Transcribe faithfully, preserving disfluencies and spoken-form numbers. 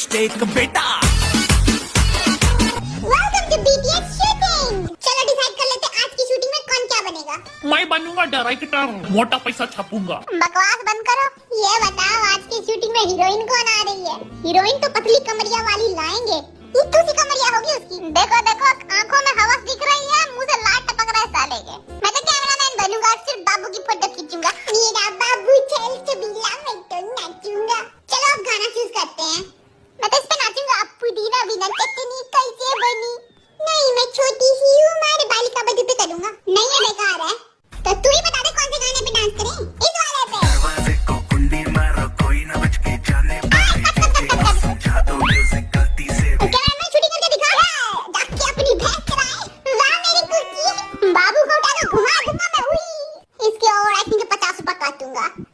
Mistake बेटा। Welcome to BTS shooting. चलो decide कर लेते हैं आज की शूटिंग में कौन क्या बनेगा। मैं बनूंगा डायरेक्टर, मोटा पैसा छापूंगा। बकवास बंद करो। ये बताओ आज की शूटिंग में हीरोइन कौन आ रही है? हीरोइन तो पतली कमरिया वाली लाएंगे। इतनी सी कमरिया होगी उसकी। देखो देखो आंखों में हवस दिख रही है, मुंह से लाट टपक रहा है साले के। मैं तो कैमरामैन बनूंगा, सिर्फ बाबू की फोटो खींचूंगा। मेरा बाबू चल चबीला मैं तो नाचूंगा। चलो अब गाना चूज करते हैं। मैं तो इस पे नाचूंगा। अपू दीना बिना चटनी कैसे बनी। नहीं मैं छोटी सी हूँ, मारे बालिका बधू पे करूंगा। नहीं ये बेकार है। तो तू ही बता दे कौन से गाने पे डांस करें। इस वाले पे। दरवाजे को कुंडी मारो, कोई ना बच के जाने पाए। डीजे को समझा दो म्यूजिक गलती से। कैमरामैन शूटिंग करके दिखा। जाके अपनी भैंस चराए। वाह मेरी कुर्सी। बाबू को उठा दो, घुमा दूंगा मैं। हुई इसके और एक्टिंग के पचास रुपए काटूंगा।